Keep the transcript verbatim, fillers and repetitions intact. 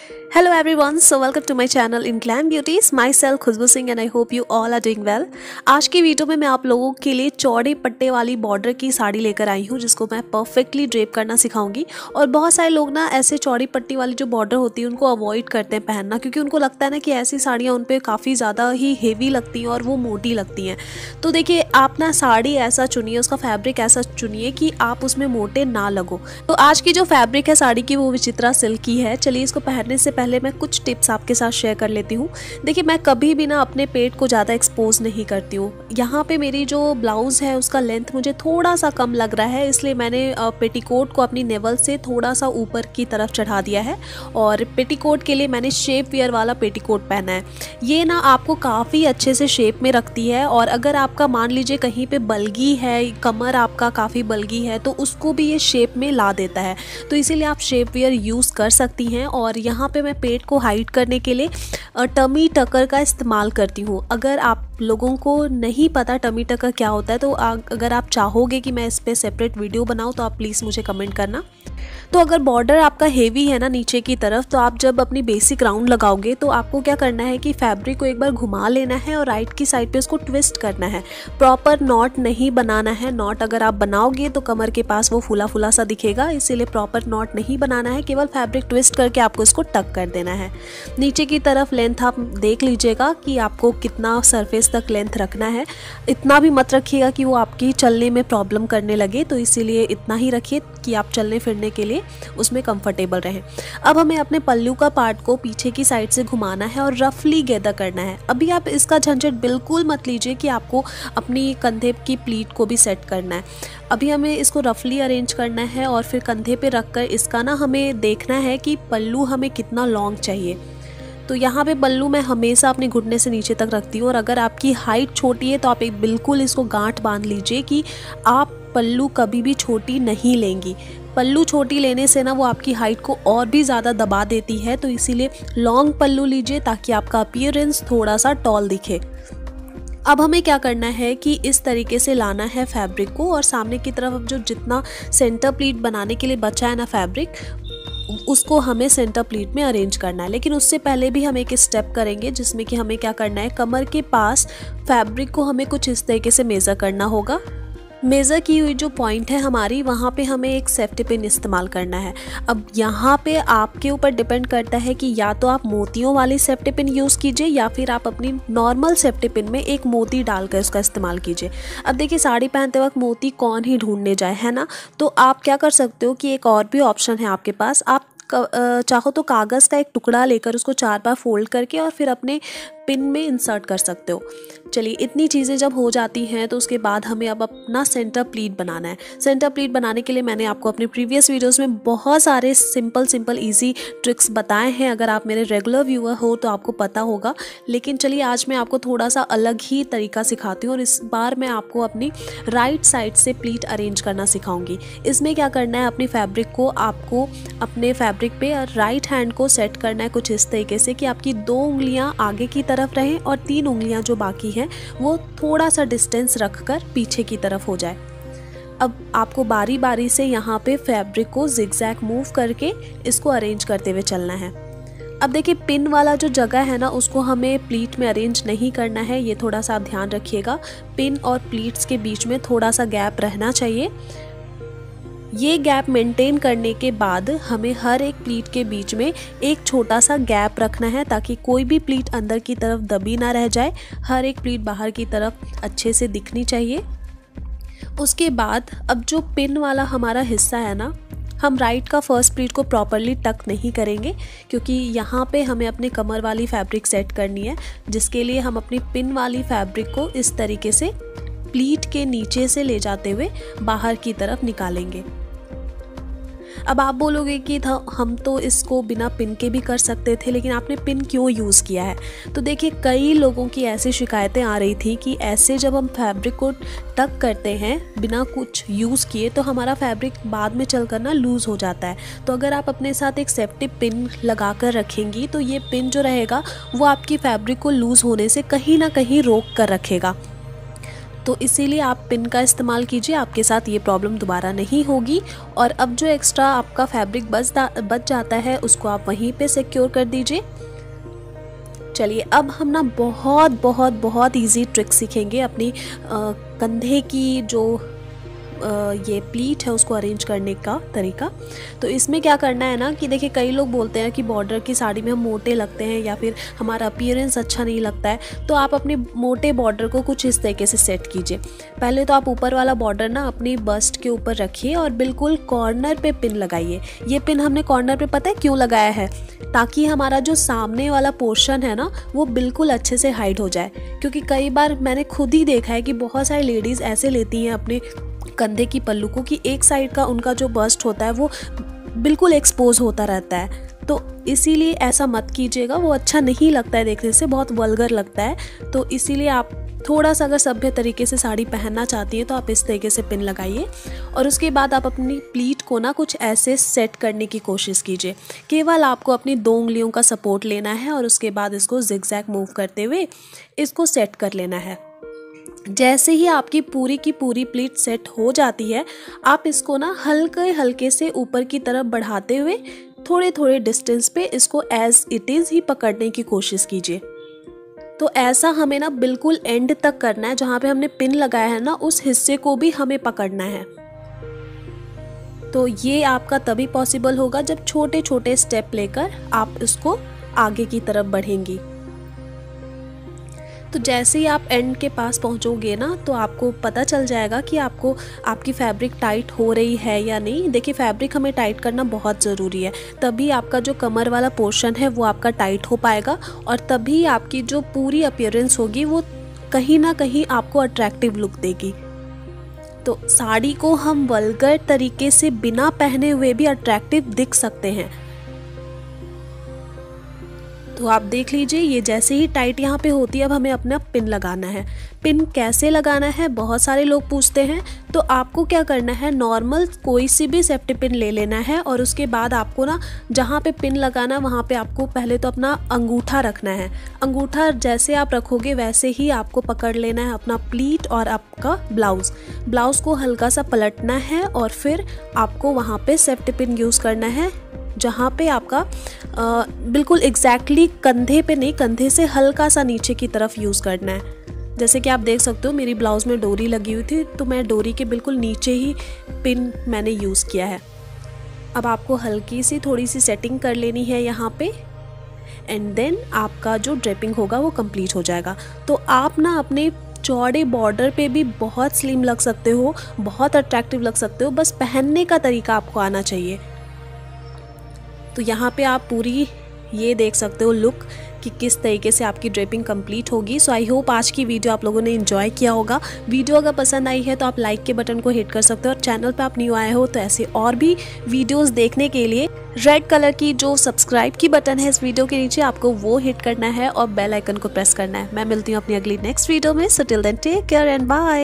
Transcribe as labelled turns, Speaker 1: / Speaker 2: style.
Speaker 1: Hello everyone, so welcome to my channel in Glam Beauties. Myself Khushboo Singh and I hope you all are doing well. आज की video में मैं आप लोगों के लिए चौड़े पट्टे वाली बॉर्डर की साड़ी लेकर आई हूँ जिसको मैं परफेक्टली ड्रेप करना सिखाऊंगी। और बहुत सारे लोग ना ऐसे चौड़ी पट्टी वाली जो बॉर्डर होती है उनको अवॉइड करते हैं पहनना, क्योंकि उनको लगता है ना कि ऐसी साड़ियाँ उन पर काफ़ी ज़्यादा ही हेवी लगती हैं और वो मोटी लगती हैं। तो देखिए, आप ना साड़ी ऐसा चुनिए, उसका फैब्रिक ऐसा चुनिए कि आप उसमें मोटे ना लगो। तो आज की जो फैब्रिक है साड़ी की वो विचित्रा सिल्क की है। चलिए, इसको पहनने से पहले मैं कुछ टिप्स आपके साथ शेयर कर लेती हूँ। देखिए, मैं कभी भी ना अपने पेट को ज़्यादा एक्सपोज नहीं करती हूँ। यहाँ पे मेरी जो ब्लाउज़ है उसका लेंथ मुझे थोड़ा सा कम लग रहा है, इसलिए मैंने पेटीकोट को अपनी नेवल से थोड़ा सा ऊपर की तरफ चढ़ा दिया है। और पेटीकोट के लिए मैंने शेप वियर वाला पेटीकोट पहना है। ये ना आपको काफ़ी अच्छे से शेप में रखती है। और अगर आपका मान लीजिए कहीं पे बल्गी है, कमर आपका काफ़ी बल्गी है, तो उसको भी ये शेप में ला देता है। तो इसीलिए आप शेप वियर यूज़ कर सकती हैं। और यहाँ पे मैं पेट को हाइड करने के लिए टमी टकर का इस्तेमाल करती हूँ। अगर आप लोगों को नहीं पता टमी टकर क्या होता है, तो अगर आप चाहोगे कि मैं इस पर सेपरेट वीडियो बनाऊँ तो आप प्लीज़ मुझे कमेंट करना। तो अगर बॉर्डर आपका हेवी है ना नीचे की तरफ, तो आप जब अपनी बेसिक राउंड लगाओगे तो आपको क्या करना है कि फैब्रिक को एक बार घुमा लेना है और राइट की साइड पे उसको ट्विस्ट करना है। प्रॉपर नॉट नहीं बनाना है। नॉट अगर आप बनाओगे तो कमर के पास वो फूला फूला सा दिखेगा, इसीलिए प्रॉपर नॉट नहीं बनाना है। केवल फैब्रिक ट्विस्ट करके आपको इसको टक कर देना है। नीचे की तरफ लेंथ आप देख लीजिएगा कि आपको कितना सरफेस तक लेंथ रखना है। इतना भी मत रखिएगा कि वो आपकी चलने में प्रॉब्लम करने लगे, तो इसीलिए इतना ही रखिए कि आप चलने फिरने के लिए उसमें कंफर्टेबल रहें। अब हमें अपने पल्लू का पार्ट को पीछे की साइड से घुमाना है और रफली गैदर करना है। अभी आप इसका झंझट बिल्कुल मत लीजिए कि आपको अपनी कंधे की प्लीट को भी सेट करना है। अभी हमें इसको रफली अरेंज करना है और फिर कंधे पे रखकर इसका ना हमें देखना है कि पल्लू हमें कितना लॉन्ग चाहिए। तो यहाँ पे पल्लू मैं हमेशा अपने घुटने से नीचे तक रखती हूँ। और अगर आपकी हाइट छोटी है तो आप एक बिल्कुल इसको गांठ बांध लीजिए कि आप पल्लू कभी भी छोटी नहीं लेंगी। पल्लू छोटी लेने से ना वो आपकी हाइट को और भी ज़्यादा दबा देती है। तो इसीलिए लॉन्ग पल्लू लीजिए ताकि आपका अपीयरेंस थोड़ा सा टॉल दिखे। अब हमें क्या करना है कि इस तरीके से लाना है फैब्रिक को, और सामने की तरफ जो जितना सेंटर प्लीट बनाने के लिए बचा है ना फैब्रिक, उसको हमें सेंटर प्लीट में अरेंज करना है। लेकिन उससे पहले भी हम एक स्टेप करेंगे जिसमें कि हमें क्या करना है, कमर के पास फैब्रिक को हमें कुछ इस तरीके से मेज़र करना होगा। मेज़र की हुई जो पॉइंट है हमारी, वहाँ पे हमें एक सेफ्टी पिन इस्तेमाल करना है। अब यहाँ पे आपके ऊपर डिपेंड करता है कि या तो आप मोतियों वाली सेफ्टी पिन यूज़ कीजिए या फिर आप अपनी नॉर्मल सेफ्टी पिन में एक मोती डालकर उसका इस्तेमाल कीजिए। अब देखिए, साड़ी पहनते वक्त मोती कौन ही ढूंढने जाए, है ना। तो आप क्या कर सकते हो कि एक और भी ऑप्शन है आपके पास। आप चाहो तो कागज़ का एक टुकड़ा लेकर उसको चार बार फोल्ड करके और फिर अपने पिन में इंसर्ट कर सकते हो। चलिए, इतनी चीज़ें जब हो जाती हैं तो उसके बाद हमें अब अपना सेंटर प्लीट बनाना है। सेंटर प्लीट बनाने के लिए मैंने आपको अपने प्रीवियस वीडियोस में बहुत सारे सिंपल सिंपल इजी ट्रिक्स बताए हैं। अगर आप मेरे रेगुलर व्यूअर हो तो आपको पता होगा। लेकिन चलिए, आज मैं आपको थोड़ा सा अलग ही तरीका सिखाती हूँ और इस बार मैं आपको अपनी राइट साइड से प्लीट अरेंज करना सिखाऊंगी। इसमें क्या करना है, अपनी फैब्रिक को आपको अपने फैब्रिक पे राइट हैंड को सेट करना है कुछ इस तरीके से कि आपकी दो उंगलियाँ आगे की तरफ रहें और तीन उंगलियां जो बाकी हैं वो थोड़ा सा डिस्टेंस रखकर पीछे की तरफ हो जाए। अब आपको बारी बारी से यहाँ पे फैब्रिक को जिगजैग मूव करके इसको अरेंज करते हुए चलना है। अब देखिए, पिन वाला जो जगह है ना उसको हमें प्लीट में अरेंज नहीं करना है, ये थोड़ा सा आप ध्यान रखिएगा। पिन और प्लीट्स के बीच में थोड़ा सा गैप रहना चाहिए। ये गैप मेंटेन करने के बाद हमें हर एक प्लीट के बीच में एक छोटा सा गैप रखना है ताकि कोई भी प्लीट अंदर की तरफ दबी ना रह जाए। हर एक प्लीट बाहर की तरफ अच्छे से दिखनी चाहिए। उसके बाद अब जो पिन वाला हमारा हिस्सा है ना, हम राइट का फर्स्ट प्लीट को प्रॉपरली टक नहीं करेंगे क्योंकि यहाँ पे हमें अपने कमर वाली फैब्रिक सेट करनी है, जिसके लिए हम अपनी पिन वाली फैब्रिक को इस तरीके से प्लीट के नीचे से ले जाते हुए बाहर की तरफ निकालेंगे। अब आप बोलोगे कि था हम तो इसको बिना पिन के भी कर सकते थे, लेकिन आपने पिन क्यों यूज़ किया है। तो देखिए, कई लोगों की ऐसी शिकायतें आ रही थी कि ऐसे जब हम फैब्रिक को टक करते हैं बिना कुछ यूज़ किए तो हमारा फैब्रिक बाद में चलकर ना लूज़ हो जाता है। तो अगर आप अपने साथ एक सेफ्टी पिन लगा कर रखेंगी तो ये पिन जो रहेगा वो आपकी फैब्रिक को लूज़ होने से कहीं ना कहीं रोक कर रखेगा। तो इसीलिए आप पिन का इस्तेमाल कीजिए, आपके साथ ये प्रॉब्लम दोबारा नहीं होगी। और अब जो एक्स्ट्रा आपका फैब्रिक बच बच जाता है उसको आप वहीं पे सिक्योर कर दीजिए। चलिए अब हम ना बहुत बहुत बहुत इजी ट्रिक सीखेंगे अपनी आ, कंधे की जो ये प्लीट है उसको अरेंज करने का तरीका। तो इसमें क्या करना है ना कि देखिए कई लोग बोलते हैं कि बॉर्डर की साड़ी में हम मोटे लगते हैं या फिर हमारा अपीयरेंस अच्छा नहीं लगता है। तो आप अपने मोटे बॉर्डर को कुछ इस तरीके से सेट कीजिए। पहले तो आप ऊपर वाला बॉर्डर ना अपनी बस्ट के ऊपर रखिए और बिल्कुल कॉर्नर पे पिन लगाइए। ये पिन हमने कॉर्नर पे पता है क्यों लगाया है, ताकि हमारा जो सामने वाला पोर्शन है ना वो बिल्कुल अच्छे से हाइड हो जाए। क्योंकि कई बार मैंने खुद ही देखा है कि बहुत सारी लेडीज़ ऐसे लेती हैं अपने कंधे की पल्लू को कि एक साइड का उनका जो बस्ट होता है वो बिल्कुल एक्सपोज होता रहता है। तो इसीलिए ऐसा मत कीजिएगा, वो अच्छा नहीं लगता है, देखने से बहुत वल्गर लगता है। तो इसीलिए आप थोड़ा सा अगर सभ्य तरीके से साड़ी पहनना चाहती हैं तो आप इस तरीके से पिन लगाइए और उसके बाद आप अपनी प्लीट को ना कुछ ऐसे सेट करने की कोशिश कीजिए। केवल आपको अपनी दो उंगलियों का सपोर्ट लेना है और उसके बाद इसको जिगजैग मूव करते हुए इसको सेट कर लेना है। जैसे ही आपकी पूरी की पूरी प्लीट सेट हो जाती है, आप इसको ना हल्के हल्के से ऊपर की तरफ बढ़ाते हुए थोड़े थोड़े डिस्टेंस पे इसको एज इट इज़ ही पकड़ने की कोशिश कीजिए। तो ऐसा हमें ना बिल्कुल एंड तक करना है, जहाँ पे हमने पिन लगाया है ना उस हिस्से को भी हमें पकड़ना है। तो ये आपका तभी पॉसिबल होगा जब छोटे छोटे स्टेप लेकर आप इसको आगे की तरफ बढ़ेंगी। तो जैसे ही आप एंड के पास पहुंचोगे ना तो आपको पता चल जाएगा कि आपको आपकी फैब्रिक टाइट हो रही है या नहीं। देखिए फैब्रिक हमें टाइट करना बहुत ज़रूरी है, तभी आपका जो कमर वाला पोर्शन है वो आपका टाइट हो पाएगा और तभी आपकी जो पूरी अपीयरेंस होगी वो कहीं ना कहीं आपको अट्रैक्टिव लुक देगी। तो साड़ी को हम वल्गर तरीके से बिना पहने हुए भी अट्रैक्टिव दिख सकते हैं। तो आप देख लीजिए ये जैसे ही टाइट यहाँ पे होती है अब हमें अपना पिन लगाना है। पिन कैसे लगाना है बहुत सारे लोग पूछते हैं। तो आपको क्या करना है, नॉर्मल कोई सी भी सेफ्टी पिन ले लेना है और उसके बाद आपको ना जहाँ पे पिन लगाना है वहाँ पे आपको पहले तो अपना अंगूठा रखना है। अंगूठा जैसे आप रखोगे वैसे ही आपको पकड़ लेना है अपना प्लीट और आपका ब्लाउज। ब्लाउज को हल्का सा पलटना है और फिर आपको वहाँ पे सेफ्टी पिन यूज़ करना है, जहाँ पे आपका आ, बिल्कुल एग्जैक्टली कंधे पे नहीं, कंधे से हल्का सा नीचे की तरफ यूज़ करना है। जैसे कि आप देख सकते हो मेरी ब्लाउज़ में डोरी लगी हुई थी तो मैं डोरी के बिल्कुल नीचे ही पिन मैंने यूज़ किया है। अब आपको हल्की सी थोड़ी सी सेटिंग कर लेनी है यहाँ पे एंड देन आपका जो ड्रेपिंग होगा वो कंप्लीट हो जाएगा। तो आप ना अपने चौड़े बॉर्डर पे भी बहुत स्लिम लग सकते हो, बहुत अट्रैक्टिव लग सकते हो, बस पहनने का तरीका आपको आना चाहिए। तो यहाँ पे आप पूरी ये देख सकते हो लुक कि किस तरीके से आपकी ड्रेपिंग कंप्लीट होगी। सो आई होप आज की वीडियो आप लोगों ने एंजॉय किया होगा। वीडियो अगर पसंद आई है तो आप लाइक के बटन को हिट कर सकते हो और चैनल पे आप न्यू आए हो तो ऐसे और भी वीडियोस देखने के लिए रेड कलर की जो सब्सक्राइब की बटन है इस वीडियो के नीचे आपको वो हिट करना है और बेल आइकन को प्रेस करना है। मैं मिलती हूँ अपनी अगली नेक्स्ट वीडियो में। So till then take care and bye.